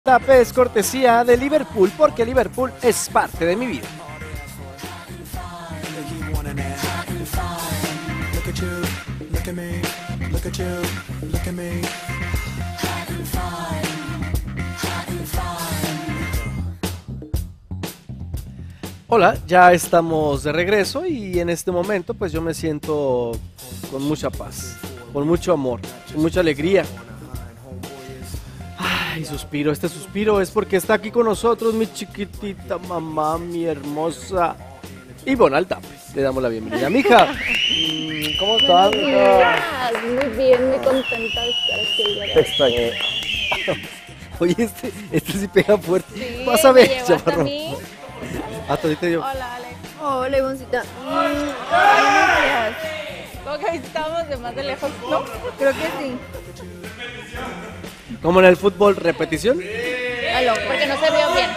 Tape es cortesía de Liverpool porque Liverpool es parte de mi vida. Hola, ya estamos de regreso y en este momento pues yo me siento con mucha paz, con mucho amor, con mucha alegría. Ay, suspiro, este suspiro es porque está aquí con nosotros mi chiquitita mamá, mi hermosa Ivonne Altape. Le damos la bienvenida, mija. ¿Cómo estás, mija? Muy bien, muy contenta de estar aquí el día de Te hoy. extrañé. Oye, este sí pega fuerte. Sí, Vas a me ver, llevaste a chaparro. mí. Hasta ahorita yo. Hola, Alex. Hola, Ivoncita. Buenos días. ¿Cómo que estábamos de más de lejos? ¿No? Creo que sí. Como en el fútbol, repetición. Aló, porque no se vio bien.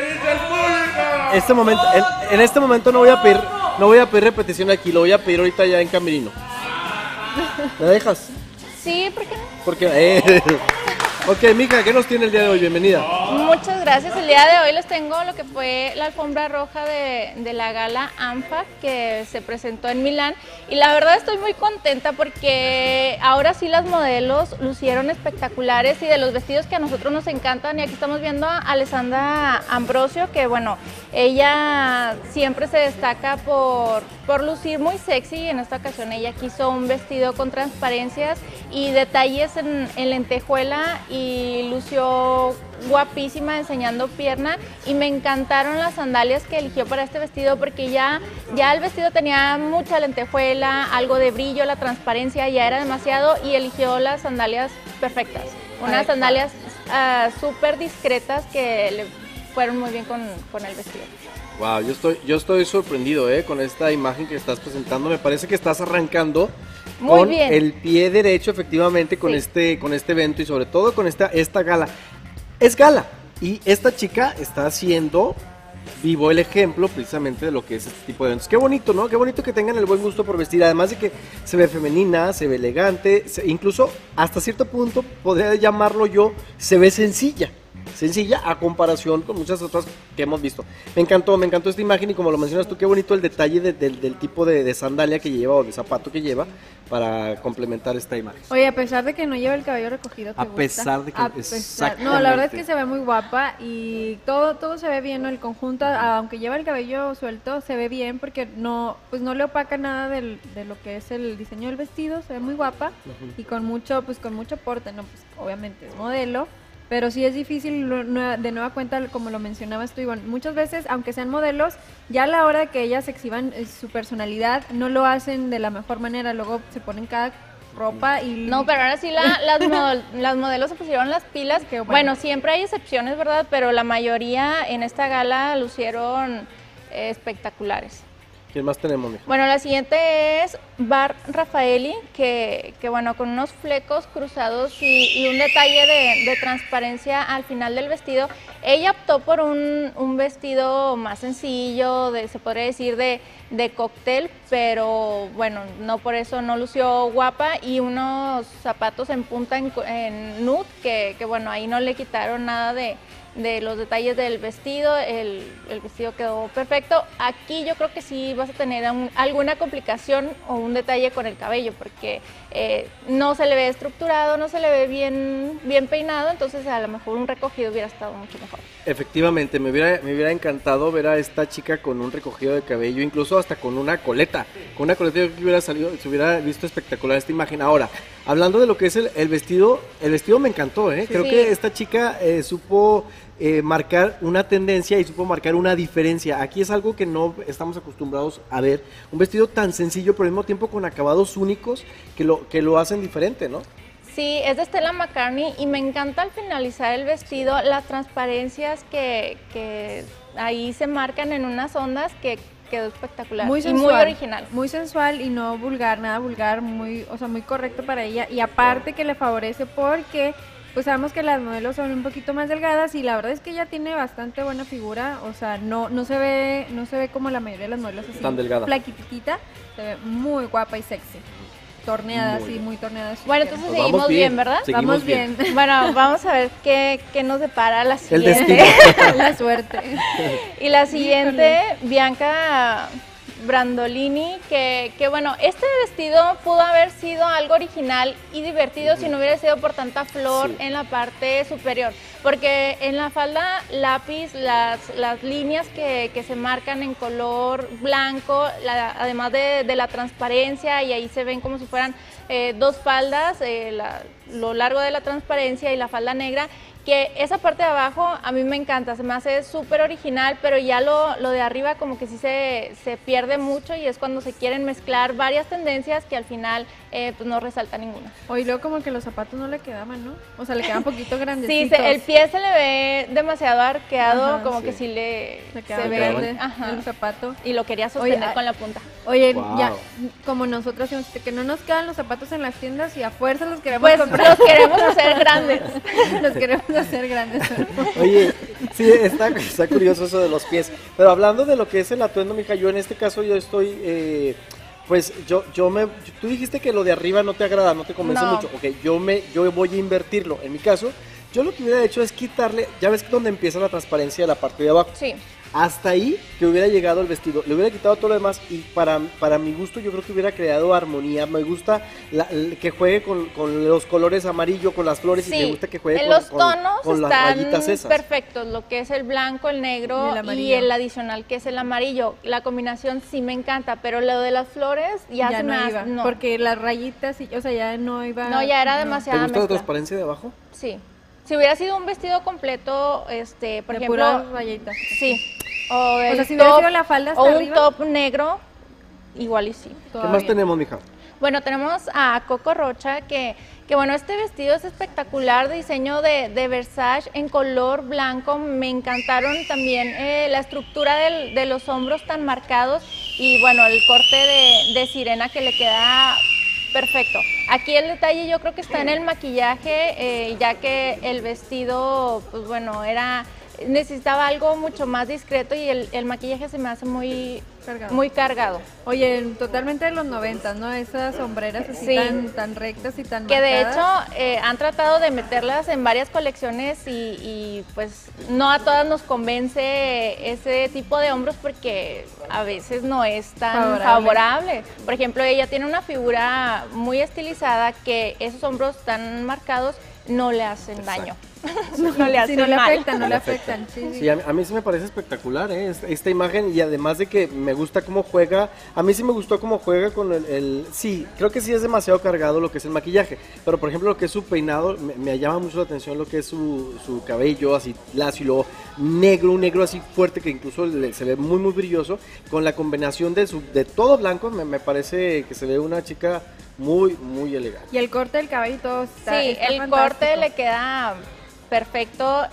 Este momento, en este momento no voy a pedir repetición aquí, lo voy a pedir ahorita ya en camerino. ¿Me dejas? Sí, ¿por qué no? Porque, ok, mija, ¿qué nos tiene el día de hoy? Bienvenida. Muchas gracias. El día de hoy les tengo lo que fue la alfombra roja de la gala ANFA que se presentó en Milán. Y la verdad estoy muy contenta porque ahora sí las modelos lucieron espectaculares y de los vestidos que a nosotros nos encantan. Y aquí estamos viendo a Alessandra Ambrosio, que bueno, ella siempre se destaca por lucir muy sexy y en esta ocasión ella quiso un vestido con transparencias y detalles en lentejuela y lució guapísima enseñando pierna y me encantaron las sandalias que eligió para este vestido porque ya el vestido tenía mucha lentejuela, algo de brillo, la transparencia ya era demasiado y eligió las sandalias perfectas, unas sandalias súper discretas que le fueron muy bien con el vestido. Wow, yo estoy sorprendido con esta imagen que estás presentando. Me parece que estás arrancando Muy con bien. el pie derecho, efectivamente, con Sí. este evento y sobre todo con esta gala. Es gala y esta chica está haciendo vivo el ejemplo precisamente de lo que es este tipo de eventos. Qué bonito, ¿no? Qué bonito que tengan el buen gusto por vestir, además de que se ve femenina, se ve elegante, incluso hasta cierto punto podría llamarlo yo, se ve sencilla a comparación con muchas otras que hemos visto. Me encantó esta imagen y como lo mencionas tú, qué bonito el detalle del tipo de sandalia que lleva o de zapato que lleva para complementar esta imagen. Oye, a pesar de que no lleva el cabello recogido, ¿te A gusta? pesar de que- A pesar. exactamente. No, la verdad es que se ve muy guapa y todo se ve bien, ¿no? El conjunto, aunque lleva el cabello suelto, se ve bien porque no le opaca nada de lo que es el diseño del vestido, se ve muy guapa y con mucho porte, ¿no? Pues obviamente es modelo. Pero sí es difícil de nueva cuenta, como lo mencionabas tú, Ivonne. Muchas veces, aunque sean modelos, ya a la hora de que ellas exhiban su personalidad, no lo hacen de la mejor manera. Luego se ponen cada ropa y... No, pero ahora sí las modelos se pusieron las pilas. Qué bueno. Bueno, siempre hay excepciones, ¿verdad? Pero la mayoría en esta gala lucieron espectaculares. ¿Quién más tenemos, mija? Bueno, la siguiente es Bar Raffaelli, que bueno, con unos flecos cruzados y un detalle de transparencia al final del vestido. Ella optó por un vestido más sencillo, se podría decir de cóctel, pero bueno, no por eso no lució guapa y unos zapatos en punta en nude, que bueno, ahí no le quitaron nada de los detalles del vestido, el vestido quedó perfecto. Aquí yo creo que sí vas a tener alguna complicación o un detalle con el cabello porque no se le ve estructurado, no se le ve bien peinado, entonces a lo mejor un recogido hubiera estado mucho mejor. Efectivamente, me hubiera encantado ver a esta chica con un recogido de cabello, incluso hasta con una coleta. Con una coleta yo creo que hubiera salido, se hubiera visto espectacular esta imagen. Ahora, hablando de lo que es el vestido me encantó, Creo Sí. que esta chica supo marcar una tendencia y supo marcar una diferencia. Aquí es algo que no estamos acostumbrados a ver. Un vestido tan sencillo, pero al mismo tiempo con acabados únicos que lo hacen diferente, ¿no? Sí, es de Stella McCartney y me encanta al finalizar el vestido las transparencias que ahí se marcan en unas ondas que quedó espectacular Muy y sensual, muy original. muy sensual y no vulgar, nada vulgar, muy correcto para ella y aparte que le favorece porque pues sabemos que las modelos son un poquito más delgadas y la verdad es que ella tiene bastante buena figura, o sea, no se ve como la mayoría de las modelos así Tan delgada. flaquitita, se ve muy guapa y sexy. torneada, Muy sí, bien. muy torneada. Bueno, entonces Pues seguimos bien, ¿verdad? Seguimos Vamos bien. Bueno, vamos a ver qué nos depara la El siguiente. destino. La suerte. Y la siguiente, Bianca Brandolini, que bueno, este vestido pudo haber sido algo original y divertido si no hubiera sido por tanta flor Sí. en la parte superior, porque en la falda lápiz las líneas que se marcan en color blanco, además de la transparencia, y ahí se ven como si fueran dos faldas, lo largo de la transparencia y la falda negra, que esa parte de abajo a mí me encanta, se me hace súper original, pero ya lo de arriba como que sí se pierde mucho, y es cuando se quieren mezclar varias tendencias que al final pues no resalta ninguna. Hoy luego como que los zapatos no le quedaban, ¿no? O sea, le quedaban un poquito Sí, grandecitos. el pie se le ve demasiado arqueado, Ajá, como sí. que sí le Le quedaba se ve, grande ajá, el zapato. y lo quería sostener Oye, con la punta. Oye, Wow. ya, como nosotros decimos, que no nos quedan los zapatos en las tiendas y a fuerza los queremos Pues comprar. los queremos hacer grandes. Los queremos hacer grandes. Oye, sí, está curioso eso de los pies. Pero hablando de lo que es el atuendo, mija, yo en este caso yo estoy, pues tú dijiste que lo de arriba no te agrada, no te convence No. mucho. Ok, yo voy a invertirlo. En mi caso, yo lo que hubiera hecho es quitarle, ya ves que donde empieza la transparencia de la parte de abajo. Sí. Hasta ahí que hubiera llegado el vestido, le hubiera quitado todo lo demás y para mi gusto yo creo que hubiera creado armonía. Me gusta que juegue con los colores amarillo, con las flores, y me gusta que juegue en con, los tonos con las están rayitas esas. perfectos, lo que es el blanco, el negro Y el y amarillo. el adicional que es el amarillo. La combinación sí me encanta, pero lo de las flores ya se me no hace, iba, no. porque las rayitas, o sea, ya no iba. No, ya era ¿Te demasiada gusta la mezcla. transparencia de abajo? Sí. Si hubiera sido un vestido completo, por De ejemplo, puras rayitas. sí. O, sea, el si hubiera top, sido la falda hasta o un arriba. top negro, igual y sí. ¿Qué más Todavía. tenemos, mija? Bueno, tenemos a Coco Rocha, que bueno, este vestido es espectacular, diseño de Versace en color blanco. Me encantaron también la estructura de los hombros tan marcados, y bueno, el corte de sirena que le queda perfecto. Aquí el detalle yo creo que está en el maquillaje, ya que el vestido, pues bueno, necesitaba algo mucho más discreto, y el maquillaje se me hace muy Cargado. muy cargado. Oye, totalmente de los 90, ¿no? Esas sombreras así Sí. tan rectas y tan Que de hecho marcadas. han tratado de meterlas en varias colecciones, y pues no a todas nos convence ese tipo de hombros, porque a veces no es tan favorable. Por ejemplo, ella tiene una figura muy estilizada que esos hombros tan marcados no le hacen daño. No le hacen Sí, no le mal. afectan, no No le le afectan. afectan. Sí, sí. Sí, a mí sí me parece espectacular, esta imagen, y además de que me gusta cómo juega, a mí sí me gustó cómo juega con sí, creo que sí es demasiado cargado lo que es el maquillaje, pero por ejemplo lo que es su peinado, me llama mucho la atención lo que es su cabello así lacio, y luego negro, un negro así fuerte que incluso se ve muy brilloso, con la combinación de todo blanco, me parece que se ve una chica muy elegante. Y el corte del cabello y todo está, Sí, está el fantástico. corte le queda perfecto,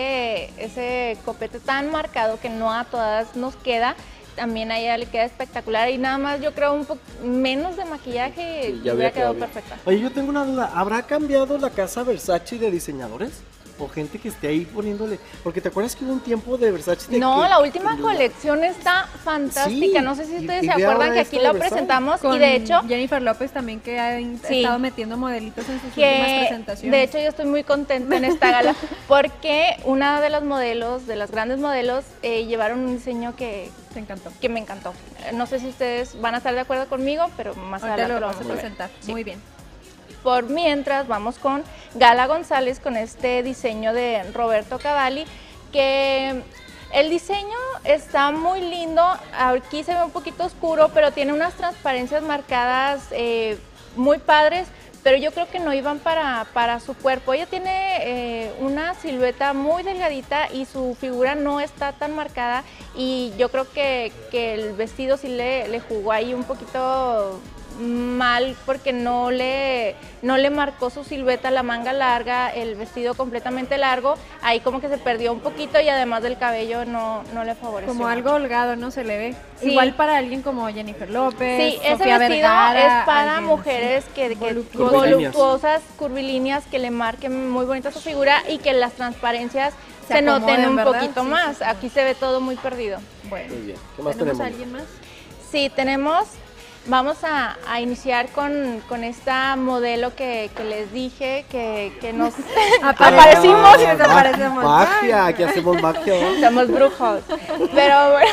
ese copete tan marcado que no a todas nos queda, también a ella le queda espectacular, y nada más yo creo un poco menos de maquillaje Sí, y ya hubiera había quedado bien. perfecta. Oye, yo tengo una duda, ¿habrá cambiado la casa Versace de diseñadores? O gente que esté ahí poniéndole, porque te acuerdas que hubo un tiempo de Versace No, que- la última que- colección está fantástica, Sí, no sé si y ustedes se ve acuerdan ahora que esto aquí de la Versace. presentamos, Con y de hecho Jennifer López también, que ha Sí. estado metiendo modelitos en sus últimas que presentaciones. de hecho yo estoy muy contenta en esta gala, porque una de las modelos, de las grandes modelos, llevaron un diseño que Te encantó. me encantó. No sé si ustedes van a estar de acuerdo conmigo, pero más Ahorita adelante lo lo vamos a vamos a ver. presentar. Sí. Muy bien. Por mientras vamos con Gala González, con este diseño de Roberto Cavalli, que el diseño está muy lindo. Aquí se ve un poquito oscuro, pero tiene unas transparencias marcadas muy padres, pero yo creo que no iban para su cuerpo. Ella tiene una silueta muy delgadita y su figura no está tan marcada, y yo creo que el vestido sí le jugó ahí un poquito mal, porque no le marcó su silueta, la manga larga, el vestido completamente largo, ahí como que se perdió un poquito, y además del cabello no le favoreció. Como algo holgado, ¿no? Se le ve. Sí. Igual para alguien como Jennifer López, Sí, ese Sofía vestido Vergara, es para alguien mujeres que voluptuosas. voluptuosas, curvilíneas, que le marquen muy bonita su figura, y que las transparencias Se se noten acomoden, un ¿verdad? poquito Sí, más. sí. Aquí se ve todo muy perdido. Bueno, Muy bien, ¿qué más ¿tenemos tenemos? a alguien más? Sí, tenemos vamos a iniciar con esta modelo que les dije que nos aparecimos y desaparecemos. Magia, aquí hacemos magia, ¿no? Somos brujos. Pero bueno.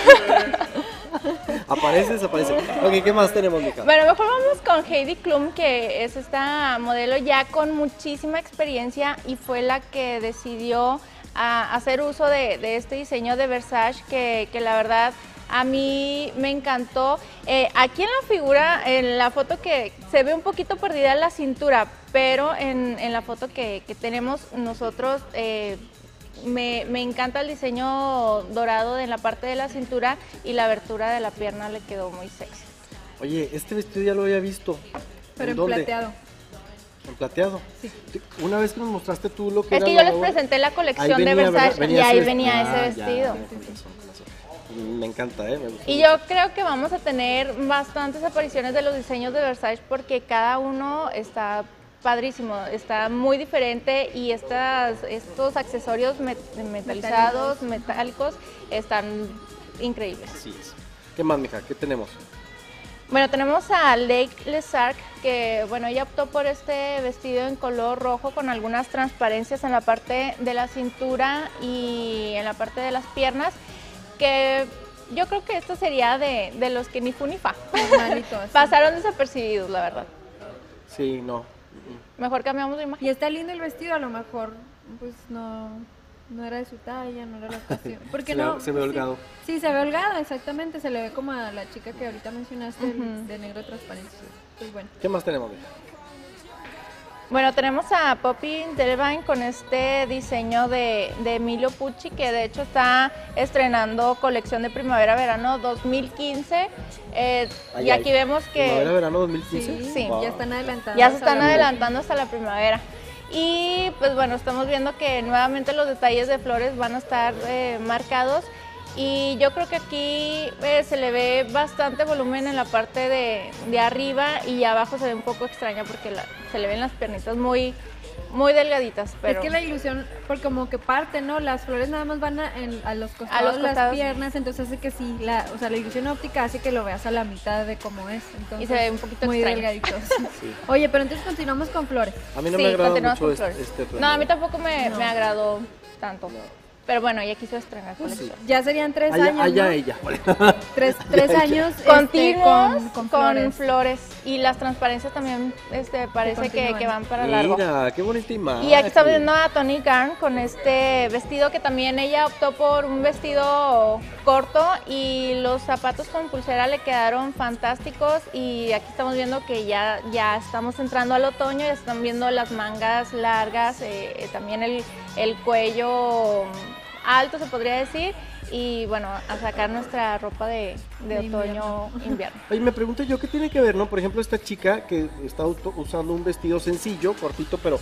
Aparece, desaparece. Ok, ¿qué más tenemos, mija? Bueno, mejor vamos con Heidi Klum, que es esta modelo ya con muchísima experiencia y fue la que decidió hacer uso de este diseño de Versace que la verdad a mí me encantó. Aquí en la figura, en la foto que se ve un poquito perdida la cintura, pero en la foto que tenemos nosotros me encanta el diseño dorado en la parte de la cintura y la abertura de la pierna le quedó muy sexy. Oye, este vestido ya lo había visto. Pero en dónde? plateado. ¿En plateado? Sí. Una vez que nos mostraste tú lo que Es era que yo les presenté la colección de Versace y ahí venía ese vestido. Ya, con razón. Me encanta, me gusta. Y yo creo que vamos a tener bastantes apariciones de los diseños de Versace porque cada uno está padrísimo, está muy diferente y estos accesorios metalizados, metálicos, están increíbles. Así es. ¿Qué más, mija? ¿Qué tenemos? Bueno, tenemos a Lake Lezark, que bueno, ella optó por este vestido en color rojo con algunas transparencias en la parte de la cintura y en la parte de las piernas, que yo creo que esto sería de los que ni fu ni fa. Pasaron desapercibidos, la verdad. Sí, no. Mejor cambiamos de imagen. Y está lindo el vestido, a lo mejor pues no era de su talla, no era la ocasión. Porque se ve holgado. Sí, se ve holgado, exactamente, se le ve como a la chica que ahorita mencionaste, de negro transparente. Pues bueno. ¿Qué más tenemos, mija? Bueno, tenemos a Poppy Delevingne con este diseño de Emilio Pucci, que de hecho está estrenando colección de primavera-verano 2015. Y aquí vemos que... ¿Primavera-verano 2015? Sí, ya están adelantando. Ya se están adelantando hasta la primavera. Y pues bueno, estamos viendo que nuevamente los detalles de flores van a estar marcados. Y yo creo que aquí se le ve bastante volumen en la parte de arriba y abajo se ve un poco extraña porque se le ven las piernitas muy delgaditas. Pero es que la ilusión, porque como que parte, ¿no? Las flores nada más van a los costados de las piernas, entonces hace que sí, la ilusión óptica hace que lo veas a la mitad de cómo es. Entonces, y se ve un poquito muy extraño. delgadito. Sí. Oye, pero entonces continuamos con flores. A mí no me agrada mucho No, a mí tampoco me agradó tanto. Pero bueno, ella quiso estrenar colección. Ya serían 3 años, allá ¿no? ella. 3 años continuos con flores. Y las transparencias también parece que van para largo. Mira, qué bonita imagen. Y aquí estamos viendo a Toni Garn con este vestido que también ella optó por un vestido corto y los zapatos con pulsera le quedaron fantásticos. Y aquí estamos viendo que ya estamos entrando al otoño, ya están viendo las mangas largas, también el cuello alto se podría decir, y bueno, a sacar nuestra ropa de otoño-invierno. Oye, me pregunto yo, ¿qué tiene que ver, no? Por ejemplo, esta chica que está usando un vestido sencillo, cortito, pero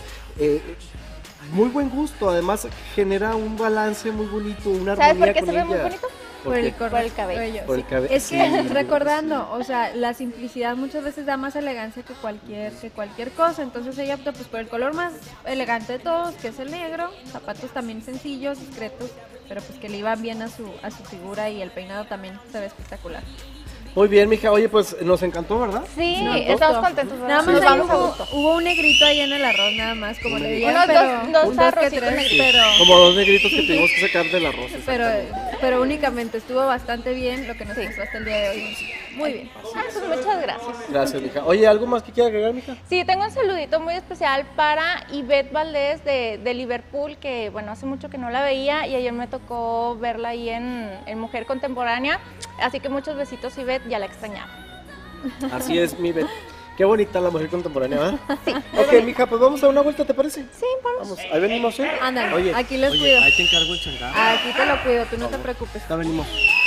muy buen gusto, además genera un balance muy bonito, una armonía. ¿Sabes por qué con se ve ella. muy bonito? Por el cabello. Por el cabello. Es que recordando, o sea, la simplicidad muchas veces da más elegancia que cualquier cosa. Entonces ella optó pues por el color más elegante de todos, que es el negro. Zapatos también sencillos, discretos, pero pues que le iban bien a su figura, y el peinado también se ve espectacular. Muy bien, mija. Oye, pues nos encantó, ¿verdad? Sí, estamos contentos. Nada más nos ahí vamos a gusto. hubo un negrito ahí en el arroz, nada más, como le digan, Unos pero dos arrocitos negritos. Como 2 negritos que tuvimos que sacar del arroz. pero únicamente estuvo bastante bien lo que nos mostró hasta el día de hoy. Muy bien. Pues muchas gracias. Gracias, mija. Oye, ¿algo más que quiera agregar, mija? Sí, tengo un saludito muy especial para Ivette Valdés de Liverpool, que bueno, hace mucho que no la veía y ayer me tocó verla ahí en Mujer Contemporánea. Así que muchos besitos, Ivette, ya la extrañaba. Así es, mi Bet. Qué bonita la Mujer Contemporánea, ¿verdad? Sí. Ok, mija, pues vamos a una vuelta, ¿te parece? Sí, vamos. Ahí venimos, ¿eh? Ándale, Oye, aquí los cuido. Ahí te encargo el changarro. Aquí te lo cuido, tú no te preocupes. Ya venimos.